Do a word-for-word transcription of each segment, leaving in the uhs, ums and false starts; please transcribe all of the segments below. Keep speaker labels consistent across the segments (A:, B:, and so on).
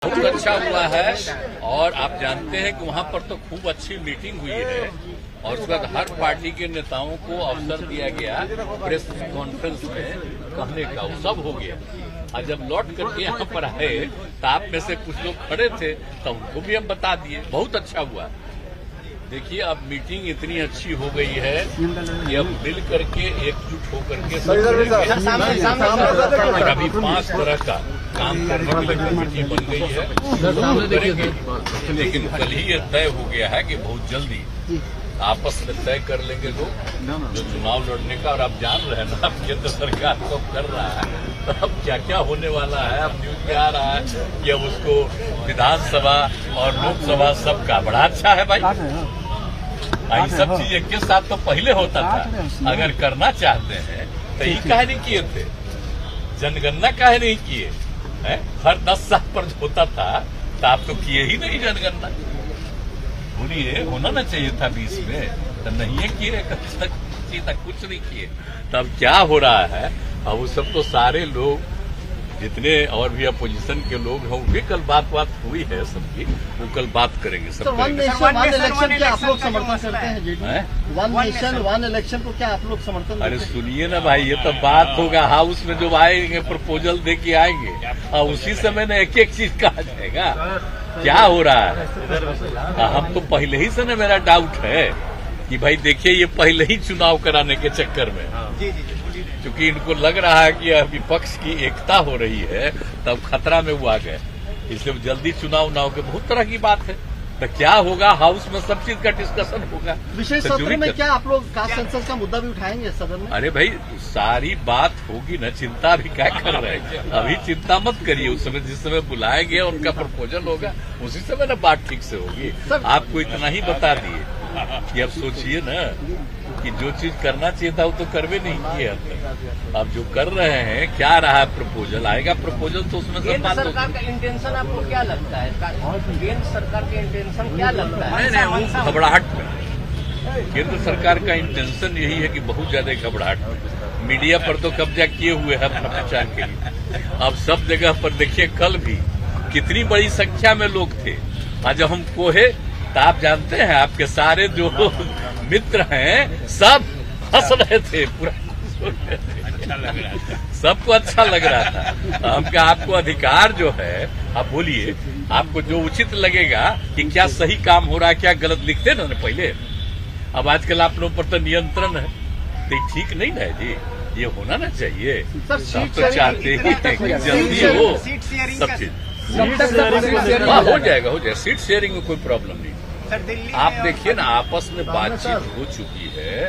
A: बहुत अच्छा हुआ है और आप जानते हैं कि वहाँ पर तो खूब अच्छी मीटिंग हुई है और उसके बाद हर पार्टी के नेताओं को अवसर दिया गया प्रेस कॉन्फ्रेंस में कहने का, वो सब हो गया। और जब लौट करके यहाँ पर आए तो आप में से कुछ लोग खड़े थे तो उनको भी हम बता दिए, बहुत अच्छा हुआ। देखिए अब मीटिंग इतनी अच्छी हो गई है कि अब मिल करके एकजुट होकर के और अभी पांच तरह का काम करने के लिए कमेटी बन गई है। लेकिन कल ही ये तय हो गया है कि बहुत जल्दी आपस में तय कर लेंगे लोग जो चुनाव लड़ने का। और आप जान रहे हैं ना, अब केंद्र सरकार को कर रहा है तो अब क्या क्या होने वाला है। अब न्यूज में आ रहा है कि अब उसको विधानसभा और लोकसभा सबका बड़ा अच्छा है भाई। ये सब चीज एक के साथ तो पहले होता था। अगर करना चाहते हैं तो ये काहे नहीं किए थे, जनगणना काहे नहीं किए है? हर दस साल पर होता था तो आप तो किए ही नहीं जनगणना। बोलिए होना ना चाहिए था बीस में, तो नहीं है किए, कुछ नहीं किए। तब क्या हो रहा है, अब वो सब तो सारे लोग जितने और भी अपोजिशन के लोग हैं वे कल बात बात हुई है सबकी, वो कल बात करेंगे सब।
B: वन नेशन वन इलेक्शन क्या आप लोग समर्थन करते हैं जी? वन नेशन वन इलेक्शन को क्या आप लोग समर्थन?
A: अरे सुनिए ना भाई, ये तो बात होगा हाउस में जो आएंगे प्रपोजल दे के आएंगे और उसी समय ना एक एक चीज कहा जाएगा। क्या हो रहा है, हम तो पहले ही से ना मेरा डाउट है कि भाई देखिए ये पहले ही चुनाव कराने के चक्कर में, क्योंकि इनको लग रहा है कि विपक्ष की एकता हो रही है तब खतरा में वो आ गए, इसलिए जल्दी चुनाव ना हो के बहुत तरह की बात है। तो क्या होगा, हाउस में सब चीज का डिस्कशन होगा।
B: विशेष सत्र में क्या आप लोग कास्ट सेंसस का मुद्दा भी उठाएंगे सदन में?
A: अरे भाई सारी बात होगी ना, चिंता भी क्या कर रहे हैं, अभी चिंता मत करिए। उस समय जिस समय बुलाएंगे उनका प्रपोजल होगा उसी समय ना बात ठीक से होगी। आपको इतना ही बता दिए कि अब सोचिए ना कि जो चीज करना चाहिए था वो तो करवे नहीं किए अब तक। अब जो कर रहे हैं, क्या रहा है प्रपोजल आएगा, प्रपोजल तो उसमें सब बात होगी।
C: सरकार का इंटेंशन आपको क्या लगता है? केंद्र सरकार के इंटेंशन क्या लगता है?
A: नहीं नहीं, घबराहट में केंद्र सरकार का इंटेंशन यही है कि बहुत ज्यादा घबराहट में मीडिया पर तो कब्जा किए हुए है अपना प्रचार के लिए। अब सब जगह पर देखिए, कल भी कितनी बड़ी संख्या में लोग थे। आज जब हम कोहे तो आप जानते हैं आपके सारे जो मित्र हैं सब हंस रहे थे, पूरा अच्छा लग रहा था, सबको अच्छा लग रहा था। हम क्या, आपको अधिकार जो है आप बोलिए, आपको जो उचित लगेगा कि क्या सही काम हो रहा है क्या गलत, लिखते ना पहले। अब आजकल आप लोगों पर तो नियंत्रण है, तो ठीक नहीं ना जी, ये होना ना चाहिए। सब तो चाहते ही कि जल्दी हो सब चीज। हाँ हो जाएगा हो जाएगा, सीट शेयरिंग में कोई प्रॉब्लम नहीं। आप देखिए ना, आपस में बातचीत हो चुकी है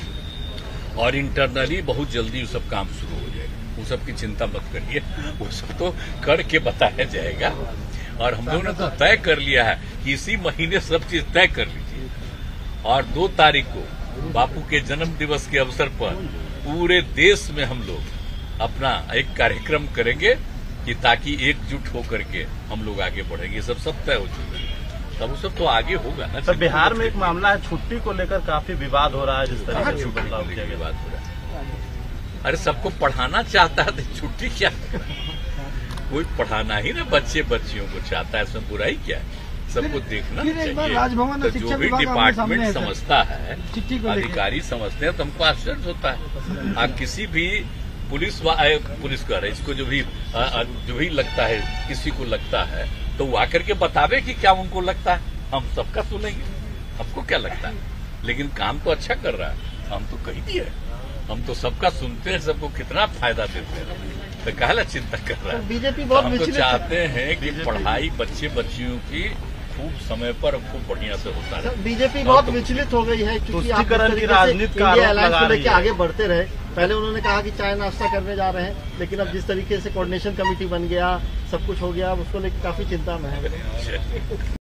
A: और इंटरनली बहुत जल्दी वो सब काम शुरू हो जाएगा। वो सब की चिंता मत करिए, वो सब तो करके बताया जाएगा। और हम लोगों ने तो तय कर लिया है कि इसी महीने सब चीज तय कर लीजिए और दो तारीख को बापू के जन्म दिवस के अवसर पर पूरे देश में हम लोग अपना एक कार्यक्रम करेंगे कि ताकि एकजुट होकर के हम लोग आगे बढ़ेंगे। सब सब तय हो चुका है, तब वो सब तो आगे होगा ना।
D: सर बिहार में एक मामला है, छुट्टी को लेकर काफी विवाद हो रहा है, जिस तरह से
A: छुट्टी को लेकर विवाद हो रहा है। अरे सबको पढ़ाना चाहता है तो छुट्टी क्या, कोई पढ़ाना ही ना बच्चे बच्चियों को चाहता है, इसमें बुराई क्या है, सबको देखना चाहिए। तो जो भी डिपार्टमेंट समझता है, अधिकारी समझते हैं, तो हमको आश्चर्य होता है। आप किसी भी पुलिस पुलिस का रहे इसको जो भी आ, आ, जो भी लगता है, किसी को लगता है तो वो आकर के बतावे कि क्या उनको लगता है, हम सबका सुनेंगे, हमको क्या लगता है। लेकिन काम तो अच्छा कर रहा है, हम तो कही दिए, हम तो सबका सुनते हैं, सबको कितना फायदा देते हैं, तो काहला चिंता कर रहा है।
B: बीजेपी
A: तो
B: बहुत
A: हम तो चाहते हैं कि पढ़ाई बच्चे बच्चियों की खूब समय पर खूब बढ़िया से होता है।
B: बीजेपी बहुत विचलित हो गई है क्योंकि आप
D: की राजनीति का
B: इंडिया अलायंस को लेकर आगे बढ़ते रहे। पहले उन्होंने कहा कि चाय नाश्ता करने जा रहे हैं, लेकिन अब जिस तरीके से कोऑर्डिनेशन कमेटी बन गया, सब कुछ हो गया, उसको लेकर काफी चिंता में है।